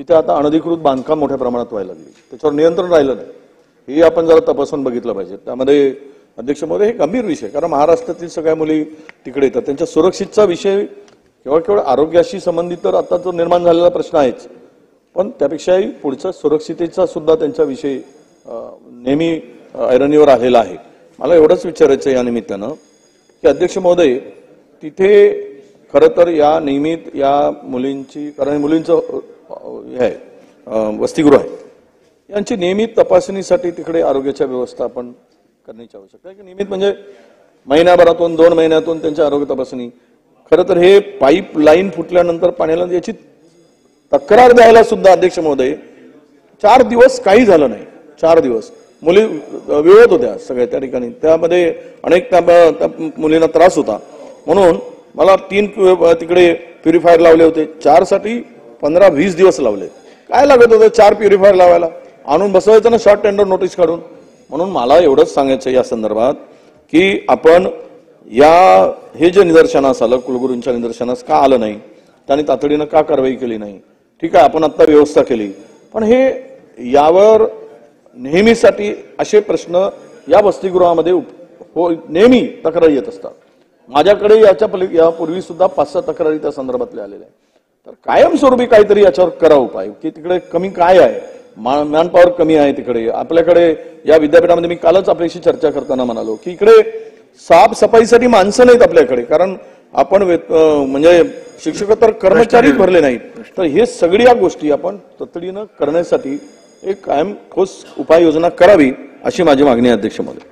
तिथे आता अनधिकृत बांधकाम मोठ्या प्रमाणात व्हायला लागली, त्याच्यावर नियंत्रण राहिलं नाही, हे आपण जरा तपासून बघितलं पाहिजे. त्यामध्ये अध्यक्ष महोदय हे गंभीर विषय, कारण महाराष्ट्रातील सगळ्या मुली तिकडे येतात, त्यांच्या सुरक्षेचा विषय केवळ आरोग्याशी संबंधित तर आता जो निर्माण झालेला प्रश्न आहेच, पण त्यापेक्षाही पुढच्या सुरक्षितेचा सुद्धा त्यांचा विषय नेहमी ऐरणीवर आलेला आहे. मला एवढंच विचारायचं या निमित्तानं की अध्यक्ष महोदय, तिथे खरं तर या नियमित या मुलींची, कारण मुलींचं हे आहे वसतिगृह आहे, यांची नियमित तपासणीसाठी तिकडे आरोग्याच्या व्यवस्था आपण करण्याची आवश्यकता आहे की नियमित म्हणजे महिन्याभरातून 2 महिन्यातून त्यांच्या आरोग्य तपासणी. खरं तर हे पाईप लाईन फुटल्यानंतर पाण्याला याची तक्रार द्यायला सुद्धा अध्यक्ष महोदय 4 दिवस काही झालं नाही. 4 दिवस मुली विरोध होत्या सगळ्या त्या ठिकाणी, त्यामध्ये अनेक त्या मुलींना त्रास होता, म्हणून मला 3 तिकडे प्युरिफायर लावले होते. 4 साठी 15-20 दिवस लावले. काय लागत होतं 4 प्युरिफायर लावायला? आणून बसवायचं ना शॉर्ट टेंडर नोटीस काढून. म्हणून मला एवढंच सांगायचं या संदर्भात की आपण हे जे निदर्शनास आलं, कुलगुरूंच्या निदर्शनास का आलं नाही, त्यांनी तातडीनं का कारवाई केली नाही, ठीक आहे आपण आता व्यवस्था केली, पण हे यावर नेहमीसाठी असे प्रश्न या वसतिगृहामध्ये नेहमी तक्रारी येत असतात. माझ्याकडे यापूर्वी सुद्धा 5-6 तक्रारी त्या संदर्भातले आलेल्या आहेत. तर कायमस्वरूपी काहीतरी याच्यावर करा उपाय, की तिकडे कमी काय आहे, मॅनपॉवर कमी आहे तिकडे. आपल्याकडे या विद्यापीठामध्ये मी कालच आपल्याशी चर्चा करताना म्हणालो की इकडे साफसफाईसाठी माणसं नाहीत आपल्याकडे, कारण आपण म्हणजे शिक्षक तर कर्मचारीच भरले नाहीत. तर हे सगळ्या गोष्टी आपण तातडीनं करण्यासाठी एक कायम ठोस उपाययोजना करावी अशी माझी मागणी आहे अध्यक्ष महोदय.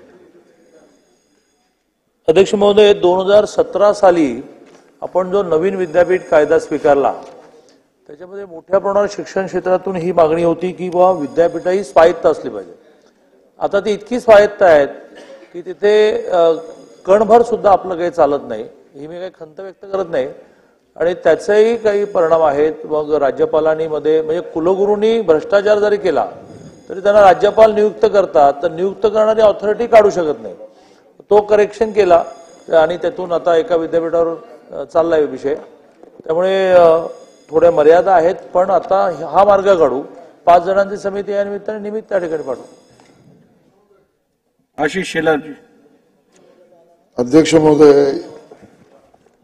अध्यक्ष महोदय, 2017 साली आपण जो नवीन विद्यापीठ कायदा स्वीकारला त्याच्यामध्ये मोठ्या प्रमाणावर शिक्षण क्षेत्रातून ही मागणी होती की बाबा विद्यापीठही स्वायत्त असली पाहिजे. आता ती इतकी स्वायत्त आहेत की तिथे कणभर सुद्धा आपलं काही चालत नाही. ही मी काही खंत व्यक्त करत नाही आणि त्याचेही काही परिणाम आहेत. मग राज्यपालांनी मध्ये म्हणजे कुलगुरूंनी भ्रष्टाचार जरी केला तरी त्यांना राज्यपाल नियुक्त करतात, तर नियुक्त करणारी ऑथॉरिटी काढू शकत नाही. तो करेक्शन केला आणि त्यातून आता एका विद्यापीठावर चाललाय विषय. त्यामुळे थोड्या मर्यादा आहेत, पण आता हा मार्ग काढू. 5 जणांची समिती या निमित्ताने निमित्त त्या ठिकाणी पाठवू. आशिष शेलार. अध्यक्ष महोदय,